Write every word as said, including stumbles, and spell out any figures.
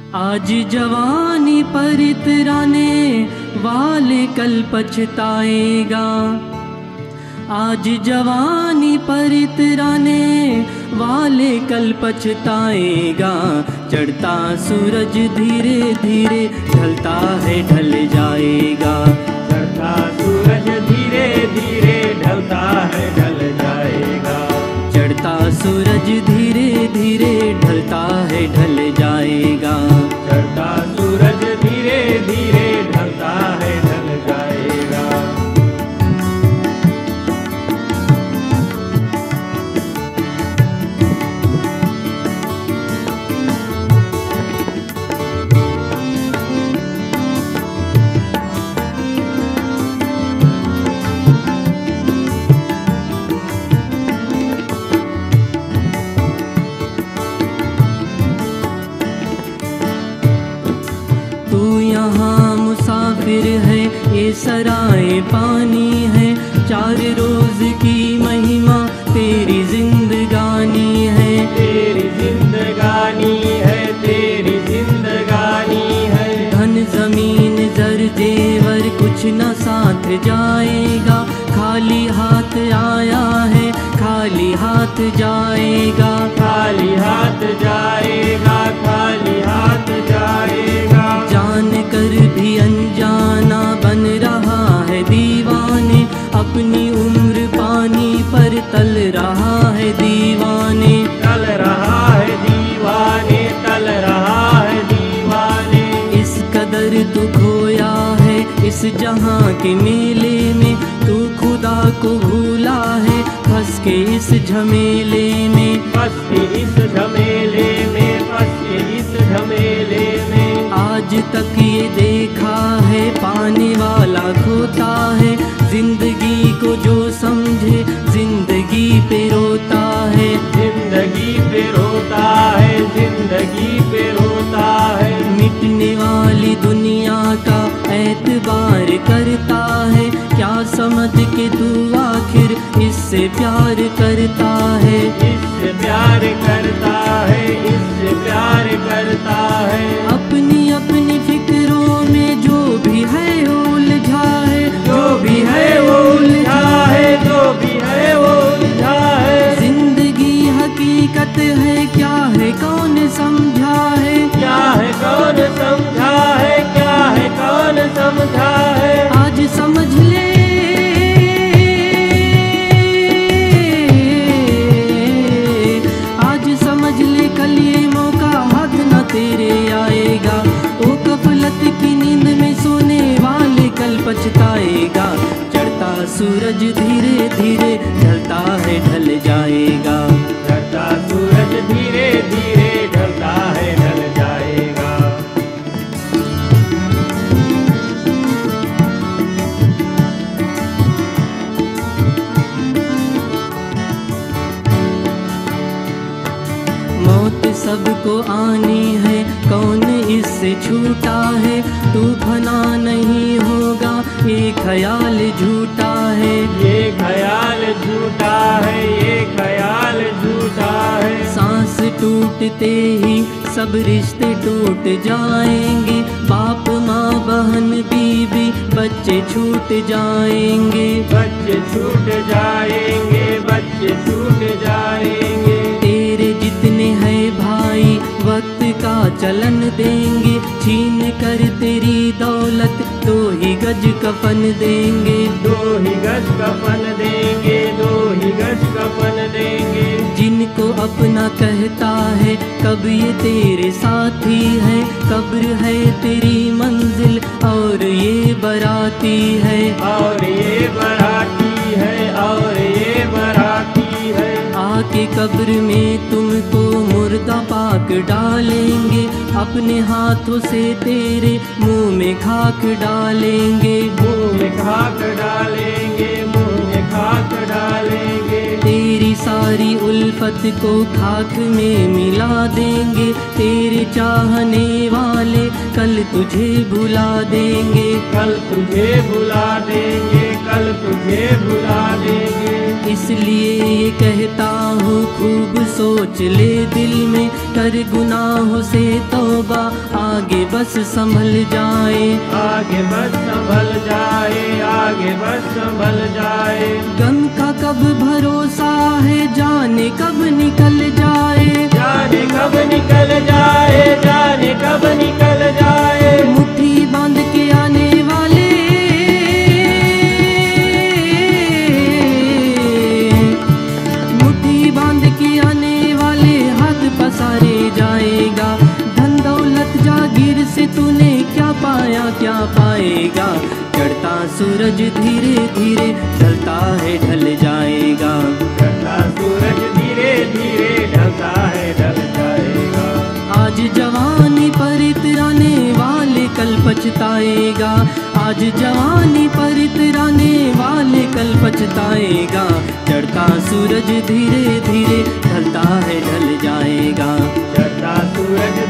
आज जवानी पर इतराने वाले कल पछताएगा। आज जवानी पर इतराने वाले कल पछताएगा। चढ़ता सूरज धीरे धीरे ढलता है ढल जाएगा। चढ़ता सूरज धीरे धीरे ढलता है ढल जाएगा। चढ़ता सूरज धीरे धीरे ढलता है ढल जाएगा। चढ़ता सूरज धीरे धीरे ढलता है ढल जाएगा। यहाँ मुसाफिर है ये सराय पानी है। चार रोज की महिमा तेरी जिंदगानी है। तेरी जिंदगानी है, तेरी जिंदगानी है। धन जमीन जर जेवर कुछ न साथ जाएगा। खाली हाथ आया है खाली हाथ जाएगा। खाली हाथ जाएगा, खाली हाथ जाएगा। जान कर भी अनजाना बन रहा है दीवाने। अपनी उम्र पानी पर तल रहा है दीवाने। तल रहा है दीवाने, तल रहा है दीवाने। इस कदर तू खोया है इस जहां के मेले में। तू खुदा को भूला है फंस के इस झमेले में। फंस के इस झमेले में, फंस के इस झमेले में। आज तक ये देखा है पाने वाला खोता है। जिंदगी को जो समझे जिंदगी पे रोता है। जिंदगी पे रोता है, जिंदगी पे रोता है। मिटने वाली दुनिया का एतबार करता है। क्या समझ के तू आखिर इससे प्यार करता है। इससे प्यार करता है, इससे प्यार करता है। अपनी अपनी फिक्रों में जो भी है उलझा है। जो भी है वो उलझा है, जो भी है वो उलझा है। जिंदगी हकीकत है क्या है कौन समझा है। क्या है कौन समझा है, क्या है कौन समझा है। आज समझ ले आज समझ ले कल ये मौका हाथ न तेरे आएगा। ओ गफलत की नींद में सोने वाले कल पछताएगा। चढ़ता सूरज धीरे धीरे ढलता है ढल जाएगा। चढ़ता सूरज धीरे धीरे ढलता है ढल जाएगा। मौत सबको आनी है कौन इससे छूटा है। तू फना नहीं होगा ये ख्याल झूठा है। ये ख्याल झूठा है, ये ख्याल झूठा है। सांस टूटते ही सब रिश्ते टूट जाएंगे। बाप माँ बहन बीवी बच्चे छूट जाएंगे। बच्चे छूट जाएंगे, बच्चे छूट जाएंगे। तेरे जितने हैं भाई वक्त का चलन देंगे। छीन कर तेरी दौलत दो ही गज कफन देंगे। दो ही गज कफन देंगे, दो ही गज कफन देंगे। जिनको अपना कहता है कब ये तेरे साथी है। कब्र है तेरी मंजिल और ये बराती है। और ये बराती है, और ये बराती है। आके कब्र में तुमको मुर्दा पाक डालेंगे। अपने हाथों से तेरे मुंह में खाक डालेंगे। मुंह में खाक डालेंगे, मुंह में खाक डालेंगे। तेरी सारी उल्फत को खाक में मिला देंगे। तेरे चाहने वाले कल तुझे भुला देंगे, कल तुझे भुला देंगे, कल तुझे भुला देंगे। इसलिए ये कहता हूँ खूब सोच ले दिल में, कर गुनाहों से तौबा, आगे बस संभल जाए, आगे बस संभल जाए, आगे बस संभल जाए। गम का कब भरोसा है, जाने कब निकल जाए, जाने कब निकल जाए, जाने कब निकल जाए। मुट्ठी बांध के आने वाले, मुट्ठी बांध के आने वाले हाथ पसारे जाएगा। धन दौलत जागीर से तूने क्या पाया, क्या पाएगा। चढ़ता सूरज धीरे धीरे ढलता है, ढल जाएगा। चढ़ता सूरज धीरे धीरे ढलता है, ढल जाएगा। आज जवानी पर इतराने वाले कल पछताएगा, आज जवानी पर इतराने वाले कल पछताएगा। चढ़ता सूरज धीरे धीरे ढलता है, ढल जाएगा। चढ़ता सूरज